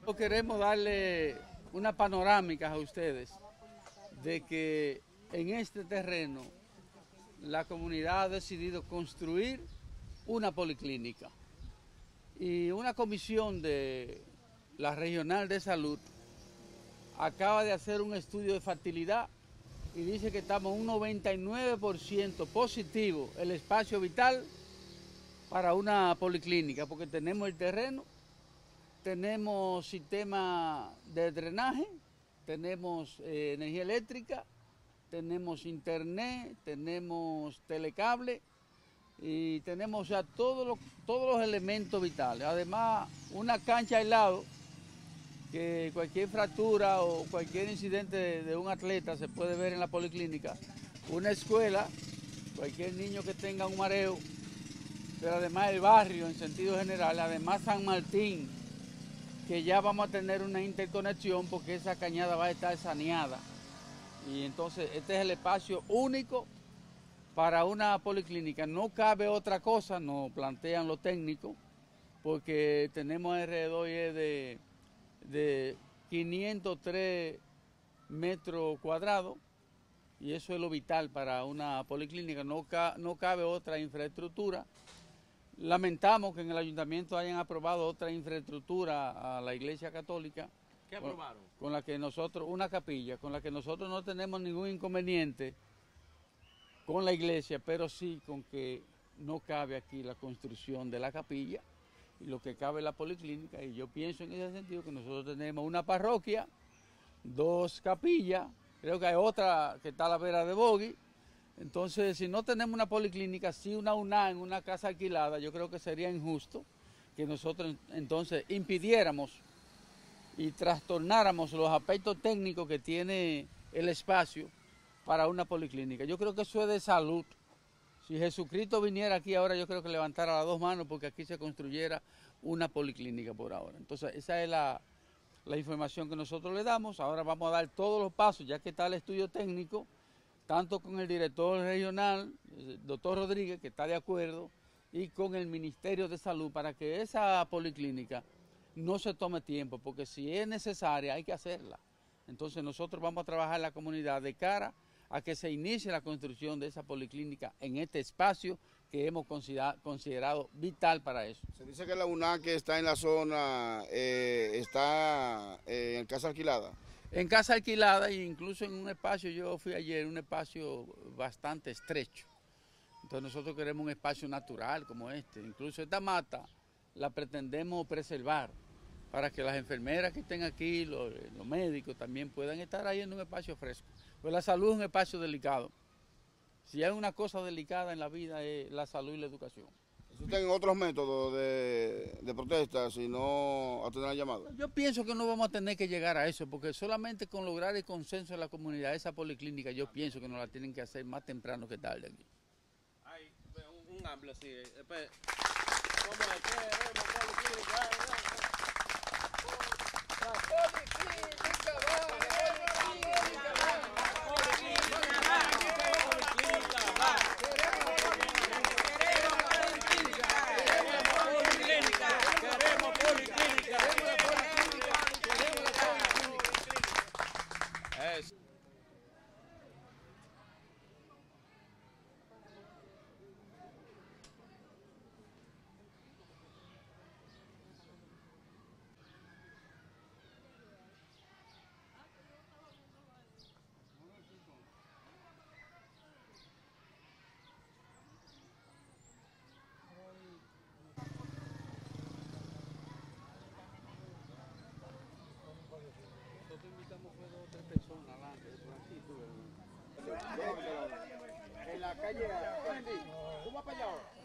Queremos darle una panorámica a ustedes de que en este terreno la comunidad ha decidido construir una policlínica y una comisión de la Regional de Salud acaba de hacer un estudio de factibilidad y dice que estamos un 99% positivo el espacio vital para una policlínica, porque tenemos el terreno, tenemos sistema de drenaje, tenemos energía eléctrica, tenemos internet, tenemos telecable y tenemos ya todos los elementos vitales. Además, una cancha al lado, que cualquier fractura o cualquier incidente de un atleta se puede ver en la policlínica. Una escuela, cualquier niño que tenga un mareo, pero además el barrio en sentido general, además San Martín, que ya vamos a tener una interconexión porque esa cañada va a estar saneada. Y entonces este es el espacio único para una policlínica. No cabe otra cosa, nos plantean los técnicos, porque tenemos alrededor de 503 metros cuadrados y eso es lo vital para una policlínica. No cabe otra infraestructura. Lamentamos que en el ayuntamiento hayan aprobado otra infraestructura a la Iglesia Católica. ¿Qué aprobaron? Con la que nosotros, una capilla, con la que nosotros no tenemos ningún inconveniente con la iglesia, pero sí con que no cabe aquí la construcción de la capilla y lo que cabe es la policlínica. Y yo pienso en ese sentido que nosotros tenemos una parroquia, dos capillas, creo que hay otra que está a la vera de Bogui. Entonces, si no tenemos una policlínica, sí una UNA en una casa alquilada, yo creo que sería injusto que nosotros entonces impidiéramos y trastornáramos los aspectos técnicos que tiene el espacio para una policlínica. Yo creo que eso es de salud. Si Jesucristo viniera aquí ahora, yo creo que levantara las dos manos porque aquí se construyera una policlínica por ahora. Entonces, esa es la información que nosotros le damos. Ahora vamos a dar todos los pasos, ya que está el estudio técnico, tanto con el director regional, el doctor Rodríguez, que está de acuerdo, y con el Ministerio de Salud, para que esa policlínica no se tome tiempo, porque si es necesaria hay que hacerla. Entonces nosotros vamos a trabajar en la comunidad de cara a que se inicie la construcción de esa policlínica en este espacio que hemos considerado vital para eso. Se dice que la UNA que está en la zona está en casa alquilada. En casa alquilada e incluso en un espacio, yo fui ayer, un espacio bastante estrecho. Entonces nosotros queremos un espacio natural como este. Incluso esta mata la pretendemos preservar para que las enfermeras que estén aquí, los médicos también puedan estar ahí en un espacio fresco. Pues la salud es un espacio delicado. Si hay una cosa delicada en la vida es la salud y la educación. ¿Existen otros métodos de protesta si no atender al llamado? Yo pienso que no vamos a tener que llegar a eso, porque solamente con lograr el consenso de la comunidad, esa policlínica, yo pienso que nos la tienen que hacer más temprano que tarde aquí. Hay un amplio así. ¿Cómo es? Queremos policlínica. La policlínica Nosotros invitamos a 2 o 3 personas adelante, por aquí, tú, en la calle, ¿cómo va para allá ahora?